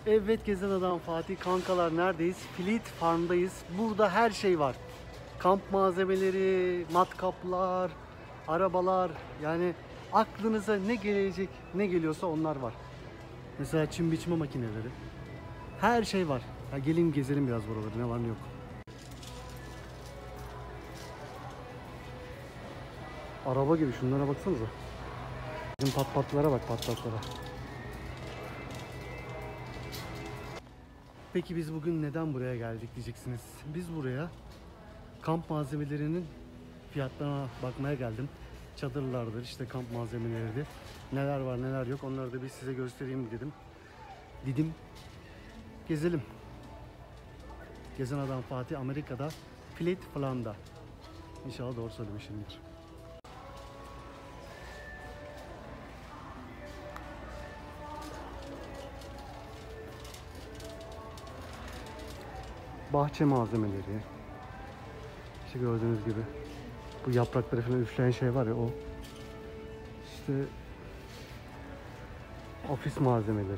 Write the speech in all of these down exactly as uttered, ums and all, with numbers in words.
Evet Gezen Adam Fatih kankalar, neredeyiz? Fleet Farm'dayız. Burada her şey var. Kamp malzemeleri, matkaplar, arabalar, yani aklınıza ne gelecek, ne geliyorsa onlar var. Mesela çim biçme makineleri. Her şey var. Ya gelin gezelim biraz buraları, ne var ne yok. Araba gibi, şunlara baksanıza. Bizim pat patlara bak, pat patlara. Peki biz bugün neden buraya geldik diyeceksiniz. Biz buraya kamp malzemelerinin fiyatlarına bakmaya geldim. Çadırlardır, işte kamp malzemeleridir. Neler var neler yok, onları da bir size göstereyim dedim. Dedim gezelim. Gezen Adam Fatih Amerika'da, Fleet Farm'da. İnşallah doğru söylemişimdir. Bahçe malzemeleri. İşte gördüğünüz gibi. Bu yaprakları falan üfleyen şey var ya, o. İşte ofis malzemeleri.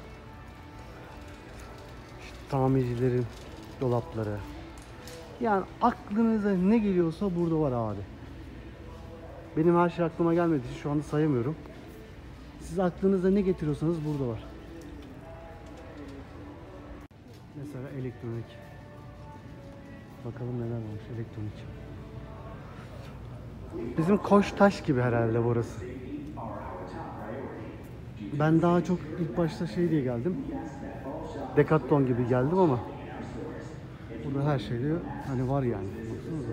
İşte tamircilerin dolapları. Yani aklınıza ne geliyorsa burada var abi. Benim her şey aklıma gelmediği için şu anda sayamıyorum. Siz aklınıza ne getiriyorsanız burada var. Mesela elektronik. Bakalım neler varmış elektronik. Bizim Koçtaş gibi herhalde burası. Ben daha çok ilk başta şey diye geldim. Decathlon gibi geldim ama burada her şey de hani var yani. Baksanıza.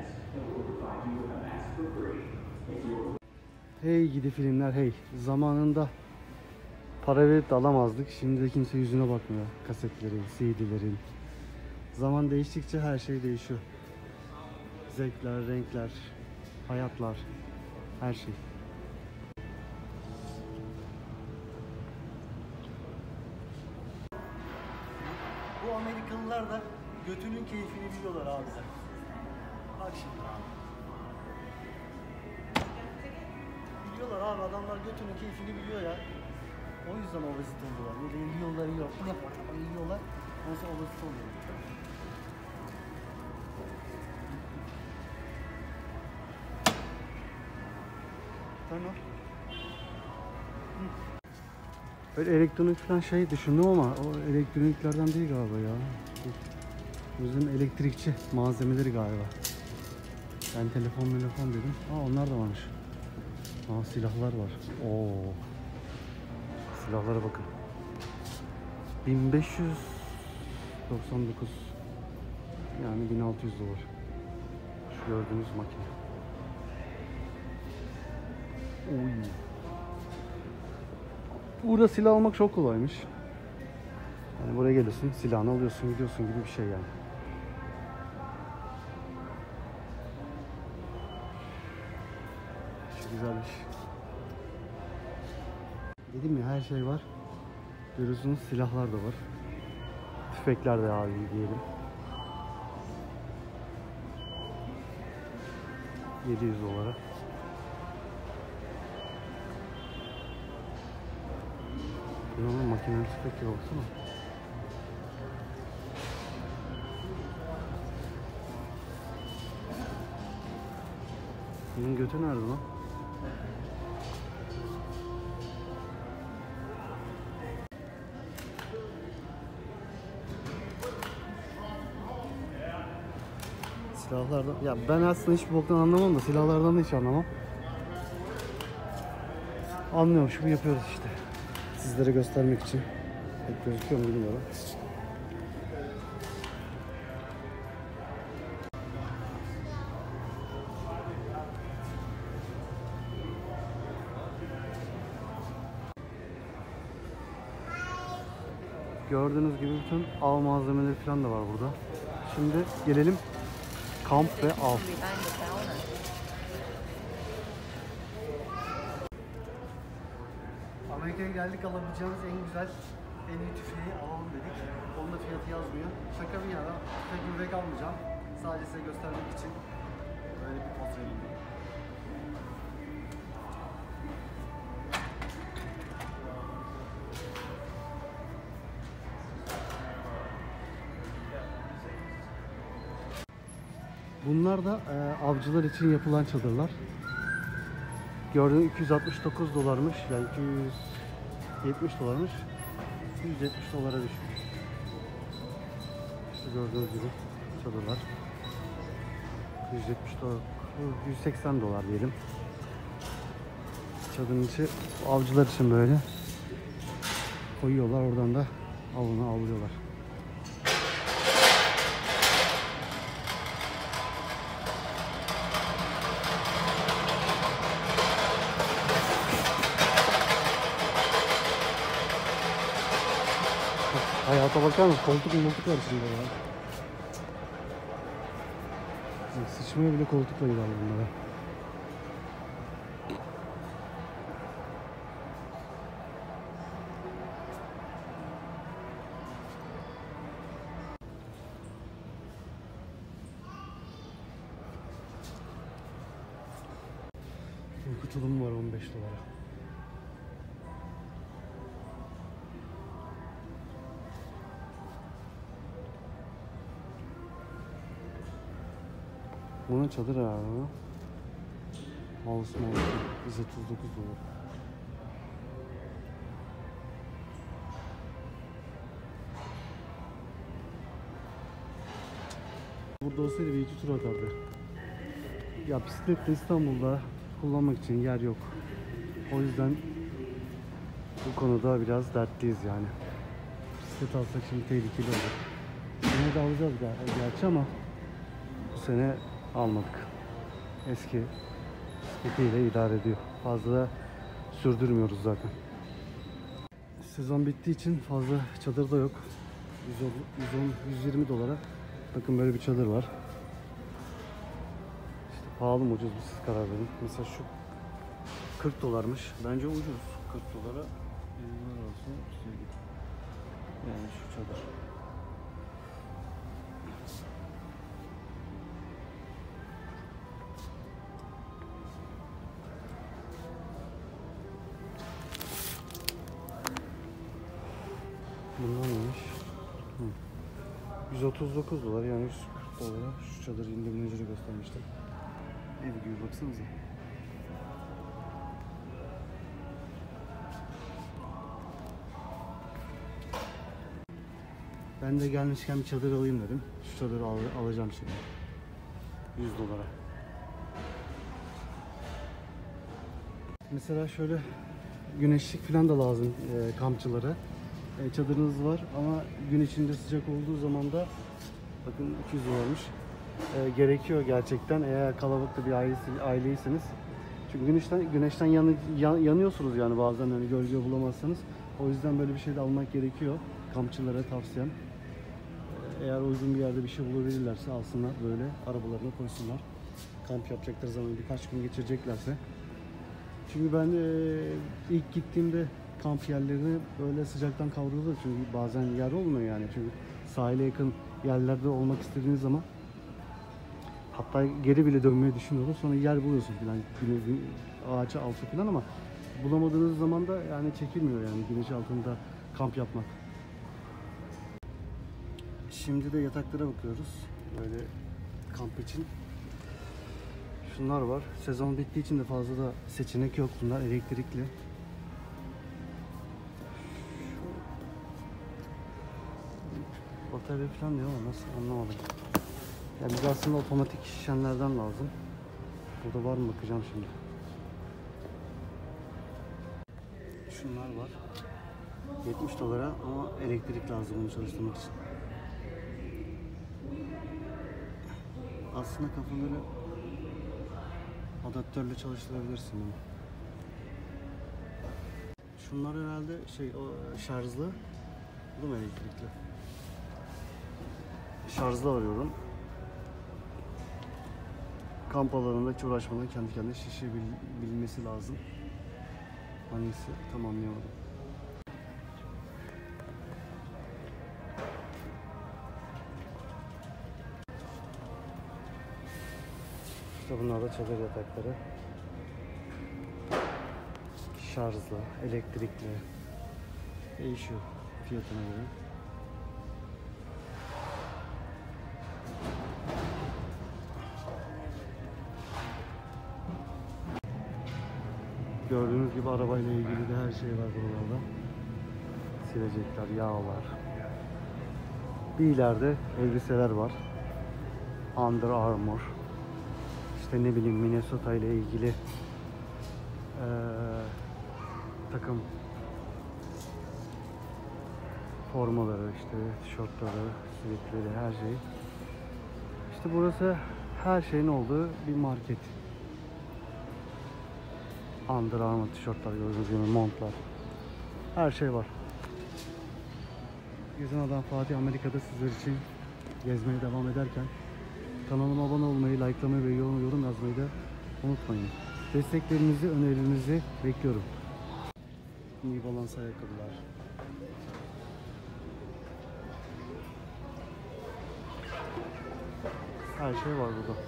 Hey gidi filmler hey. Zamanında para verip de alamazdık. Şimdi de kimse yüzüne bakmıyor. Kasetlerin, C D'lerin. Zaman değiştikçe her şey değişiyor. Zevkler, renkler, hayatlar, her şey. Bu Amerikalılar da götünün keyfini biliyorlar abi. Bak şimdi abi. Biliyorlar abi, adamlar götünün keyfini biliyor ya. O yüzden obezite oluyorlar. Böyle yiyorlar yiyor. Yiyorlar. Ondan sonra obezite oluyor. Tamam. Böyle elektronik falan şey düşündüm ama o elektroniklerden değil galiba ya. Bizim elektrikçi malzemeleri galiba. Ben telefon telefon dedim. Aa onlar da varmış. Aa silahlar var. Oo. Silahlara bakın. bin beş yüz doksan dokuz, yani bin altı yüz dolar. Şu gördüğünüz makine. Oy. Burada silah almak çok kolaymış. Yani buraya geliyorsun, silahını alıyorsun, gidiyorsun gibi bir şey yani. Çok güzelmiş. Dedim ya, her şey var. Görüyorsunuz, silahlar da var. Tüfekler de abi diyelim. yedi yüz dolara. Bunun makineli tüfek gibi olsana. Bunun götü nerede lan? Silahlardan, ya ben aslında hiçbir boktan anlamam da silahlardan da hiç anlamam. Anlıyormuş gibi yapıyoruz işte. Sizlere göstermek için. Pek gözüküyor mu bilmiyorum. Gördüğünüz gibi bütün av malzemeleri falan da var burada. Şimdi gelelim kamp ve av. Amerika'ya geldik, alabileceğimiz en güzel, en iyi tüfeği alalım dedik. Onun da fiyatı yazmıyor. Şaka bir yana, tüfek müfek almayacağım. Sadece size göstermek için böyle bir poz vereyim. Bunlar da e, avcılar için yapılan çadırlar. Gördüğünüz iki yüz altmış dokuz dolarmış. Yani iki yüz yetmiş dolarmış. yüz yetmiş dolara düşmüş. İşte gördüğünüz gibi çadırlar. yüz yetmiş dolar, yüz seksen dolar diyelim. Çadırın içi avcılar için böyle koyuyorlar, oradan da avını avlıyorlar. Hayata bakar mısın? Koltuk moltuk var içinde ya. Sıçmaya bile koltuk koyuyorlar bunlara. Uyku tulumu var on beş dolara. Bunun çadır ayarı. Mouse mouse yüz otuz dokuz dolar. Burada olsaydı bir iki tur atardı. Ya bisikletle İstanbul'da kullanmak için yer yok. O yüzden bu konuda biraz dertliyiz yani. Bisiklet alsak şimdi tehlikeli olur. Sene de alacağız ger gerçi ama bu sene almadık. Eski bisikletiyle idare ediyor. Fazla da sürdürmüyoruz zaten. Sezon bittiği için fazla çadır da yok. yüz on yüz yirmi dolara. Bakın böyle bir çadır var. İşte pahalı mı ucuz mu siz karar verin. Mesela şu kırk dolarmış. Bence ucuz. kırk dolara yıllar olsun. Yani şu çadır. Bundan neymiş? Hı. yüz otuz dokuz dolar, yani yüz kırk dolara şu çadır indirimli ücreti göstermiştim. Ev gibi baksanıza. Ben de gelmişken bir çadır alayım dedim. Şu çadırı al alacağım şimdi. yüz dolara. Mesela şöyle güneşlik falan da lazım e, kampçılara. E, çadırınız var ama gün içinde sıcak olduğu zaman da bakın iki yüz dolarmış. E, gerekiyor gerçekten eğer kalabalıklı bir ailesi, aileyseniz. Çünkü güneşten güneşten yanı, yan, yanıyorsunuz yani bazen hani gölge bulamazsanız. O yüzden böyle bir şey de almak gerekiyor. Kampçılara tavsiyem. E, eğer uygun bir yerde bir şey bulabilirlerse alsınlar, böyle arabalarına koysunlar. Kamp yapacakları zaman birkaç gün geçireceklerse. Çünkü ben e, ilk gittiğimde kamp yerlerini böyle sıcaktan kavruldu. Çünkü bazen yer olmuyor yani. Çünkü sahile yakın yerlerde olmak istediğiniz zaman hatta geri bile dönmeyi düşünüyorlar. Sonra yer buluyorsun falan, güneş, ağaç altı falan, ama bulamadığınız zaman da yani çekilmiyor yani güneş altında kamp yapmak. Şimdi de yataklara bakıyoruz. Böyle kamp için. Şunlar var. Sezon bittiği için de fazla da seçenek yok. Bunlar elektrikli. Batarya falan diyor ama nasıl anlamadım. Ya bize aslında otomatik şişenlerden lazım. Burada var mı bakacağım şimdi. Şunlar var. yetmiş dolara ama elektrik lazım bunu çalıştırmak için. Aslında kafaları adaptörle çalıştırabilirsin bunu. Şunlar herhalde şey o şarjlı. Bu mu elektrikli? Şarjlı arıyorum. Kamp alanında hiç uğraşmadan kendi kendine şişebilmesi lazım. Hangisi tam anlayamadım. İşte bunlar da çadır yatakları. Şarjlı, elektrikli. Değişiyor fiyatına göre. Gördüğünüz gibi arabayla ilgili de her şey var buralarda. Silecekler, yağlar. Bir ileride elbiseler var. Under Armour. İşte ne bileyim Minnesota ile ilgili ee, takım formaları, işte tişörtleri, sivetleri, her şey. İşte burası her şeyin olduğu bir market. Under Armour tişörtler, gördüğünüz gibi montlar. Her şey var. Gezen Adam Fatih Amerika'da sizler için gezmeye devam ederken kanalıma abone olmayı, likelamayı ve yorum, yorum yazmayı da unutmayın. Desteklerinizi, önerilerinizi bekliyorum. New Balance ayakkabılar. Her şey var burada.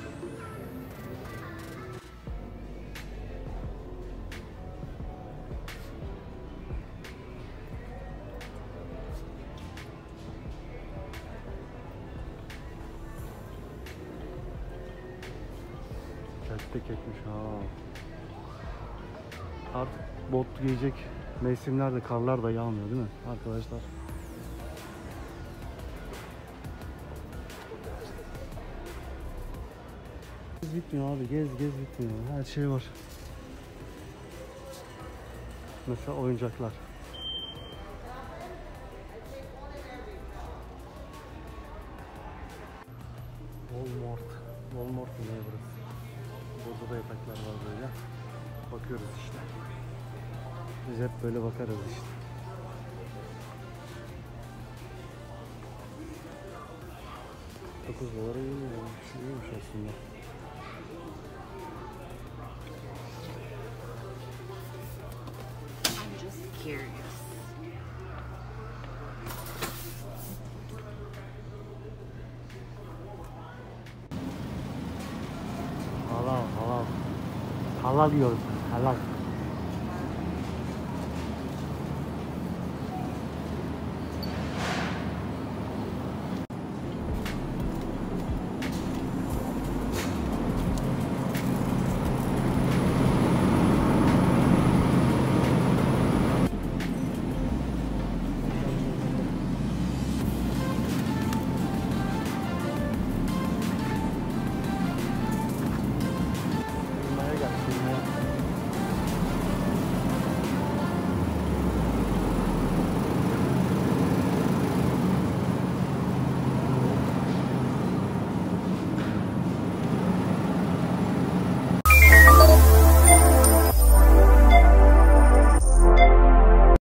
Tek tek etmiş ha. Artık bot giyecek mevsimlerde karlar da yağmıyor değil mi arkadaşlar? Gez bitmiyor abi, gez gez bitmiyor. Her şey var. Mesela oyuncaklar. Walmart. Walmart mı ne burası? Burada da yataklar var böyle. Bakıyoruz işte. Biz hep böyle bakarız işte. dokuz dolara iyiymiş, iyiymiş aslında. I'm just curious. Halal halal. Halal yiyoruz. Halal.